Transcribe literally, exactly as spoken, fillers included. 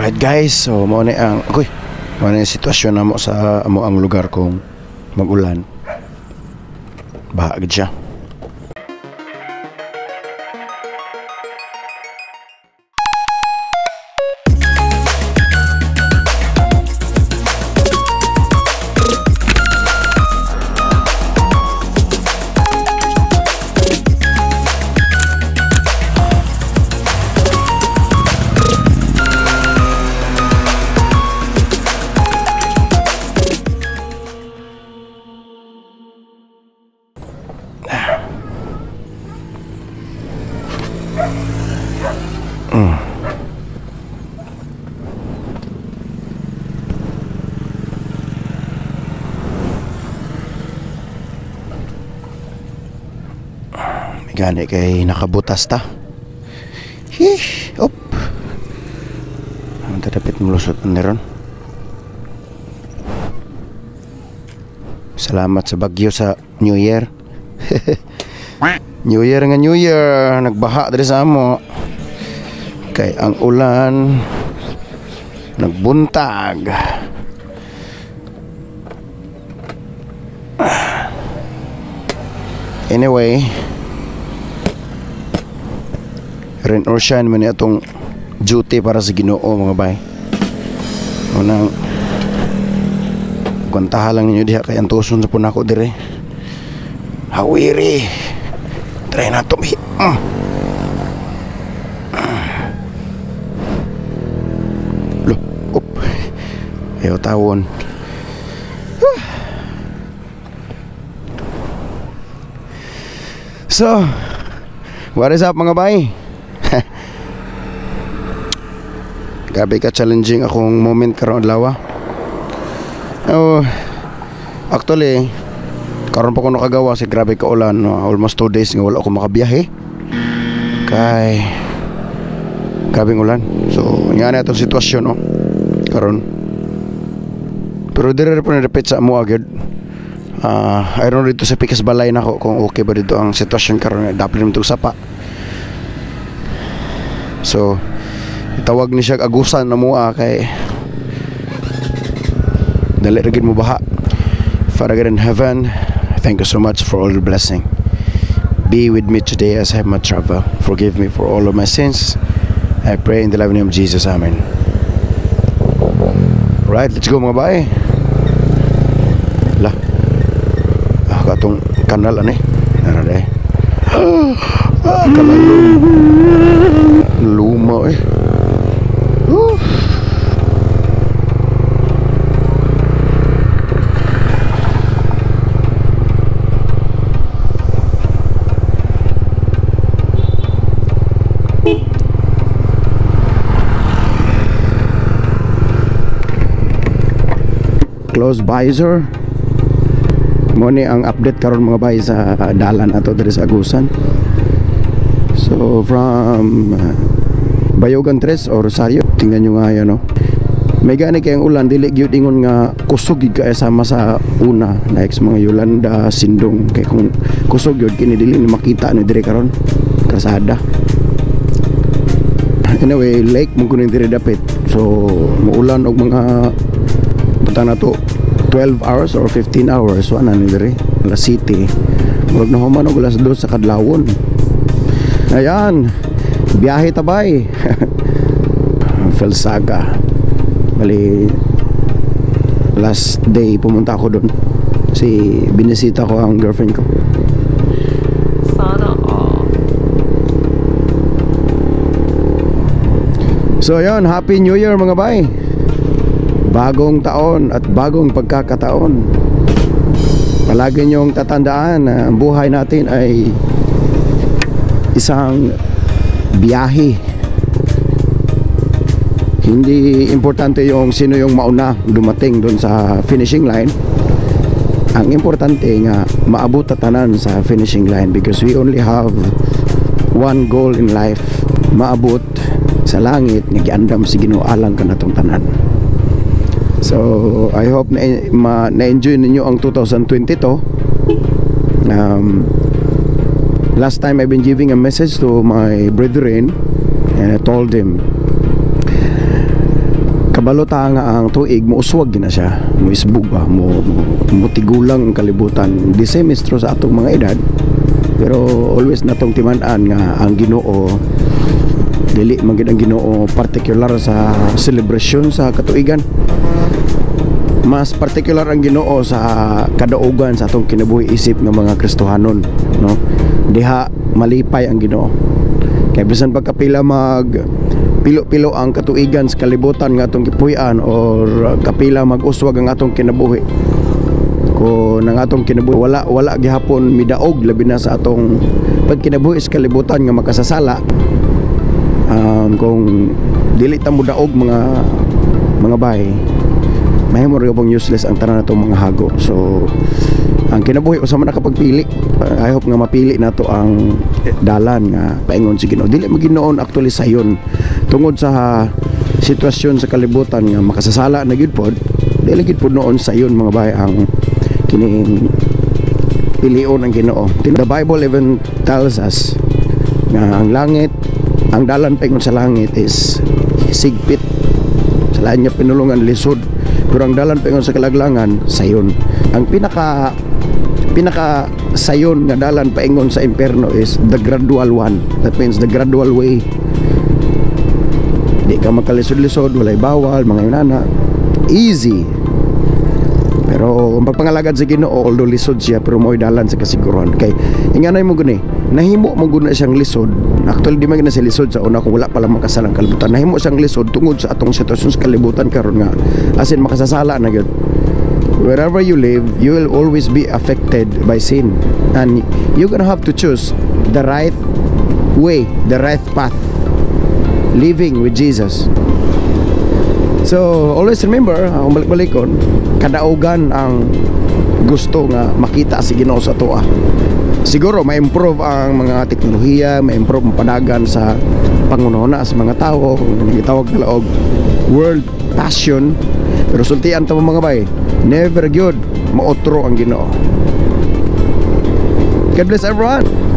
Alright guys, so mo na ang okay, mo na yung sitwasyon na mo sa amo ang lugar kung mag-ulan. Baha gid siya. Mm. Gani kay nakabutas ta. Hish, op. Ang dapat mulusot na ron. Salamat sa bagyo sa New Year. New Year nga New Year, nagbaha diri sa amo. Kay ang ulan nagbuntag. Anyway, rain or shine man itong duty para sa Ginoo mga bay. Unang kwantaha lang ninyo diha kay antuson sa punako dire. Hawiri. Try na to. Mm. Loh, up. Ayaw tawon. So, what is up mga bay? Grabe ka challenging akong moment karon adlaw. Oh, actually karon pa ko nakagawa si grabe ka ulan, no? Almost two days nga wala ako makabiyahe kay grabing ulan. So nga na itong sitwasyon, no? Karon pero dire pa na-repeat sa amo agad. uh, I don't know dito sa Pikas Balay na ko kung okay ba dito ang sitwasyon karon. Dapat naman itong sapa. So itawag ni siya agusan na mua kay dali ra gid mo baha. Father God in heaven, thank you so much for all the blessing. Be with me today as I have my travel. Forgive me for all of my sins. I pray in the loving name of Jesus. Amen. Right, let's go mga bay. Lah, ah, katong kanal ani. Ano na eh. Ah, kanal luma eh. Uh. Close visor. Mo ni ang update karon mga bay sa uh, dalan ato diri sa Agusan. So from uh, Bayogan Tres or Rosario, tingnan nyo nga yan, no? May gani kayang ulan, dili gyud ingon nga kusog gid kay sama sa una, like sa mga Yolanda, Sindong. Kay kung kusog yun kini dili ni makita ni dire karon kasada. Anyway, lake mo kunin dire dapit. So muulan og mga punta na to twelve hours or fifteen hours wala ni dire la city. Murag na human og alas dos sa kadlawon. Ayan, biyahe tabay. Felsaga. Bali last day pumunta ako doon. Si binisita ko ang girlfriend ko. Sana all. So ayan, Happy New Year mga bay. Bagong taon at bagong pagkakataon. Palagi niyong tatandaan na ang buhay natin ay isang biyahe. Hindi importante yung sino yung mauna dumating doon sa finishing line. Ang importante nga maabot tatanan sa finishing line, because we only have one goal in life, maabot sa langit nga giandam si Ginoo alang kanatong tanan. So I hope na na-enjoy ninyo ang two thousand twenty-two. um, Last time I've been giving a message to my brethren, and I told them Nabalota nga ang tuig mo uswag gina siya, mo isbog ba, mo, mo tigulang ang kalibutan. The same is true sa atong mga edad. Pero always natong timan-an nga ang Ginoo dili man gid ang Ginoo particular sa celebration sa katuigan. Mas particular ang Ginoo sa kadaugan sa atong kinabuhi isip ng mga Kristohanon, no? Diha malipay ang Ginoo. Kay bisan pagkapila mag pilo-pilo ang katuigan sa kalibutan nga atong gipuy-an or kapila mag-uswag ang atong kinabuhi, kung nang atong kinabuhi wala wala gihapon midaog labi na sa atong pagkinabuhi sa kalibutan nga makasasala, um, kung dili ta mo daog mga mga bay, mahimo ra pong useless ang tanan natong mga hago. So ang kinabuhi usa man nakapagpili, I hope nga mapili nato ang dalan nga paingon si Ginoo. Dili mo Ginoon actually sayon tungod sa sitwasyon sa kalibutan nga makasasala na gyud pod. Dili gyud pod noon sayon mga bay ang kining pilion ang Ginoo. The Bible even tells us nga ang langit, ang dalan paingon sa langit is sigpit. Sa lain niya pinulungan lisod, pero ang dalan paingon sa kalaglangan sayon. Ang pinaka pinaka sayon nga dalan paingon sa imperno is the gradual one. That means the gradual way. Di ka makalisod-lisod, walay bawal, mga yunana, easy. Pero ang pagpangalagad sa Ginoo, although lisod siya, pero mo'y dalan sa kasiguruhan. Kay inganay mo guni, nahimo mo guna siyang lisod. Actually di man gina siya lisod sa una kung wala palang makasalang kalibutan. Nahimo siyang lisod tungod sa atong sitwasyon sa kalibutan karon nga asin makasasala na gyud. Wherever you live, you will always be affected by sin, and you're gonna have to choose the right way, the right path, living with Jesus. So always remember, ang balik-balikon, kadaugan ang gusto nga makita si Ginoo sa toa. Siguro ma-improve ang mga teknolohiya, ma-improve ang panagan sa pangunahuna sa mga tao, kung gitawag nila og world passion. Pero sultian ta mga bay, never gyud maotro ang Ginoo. God bless everyone.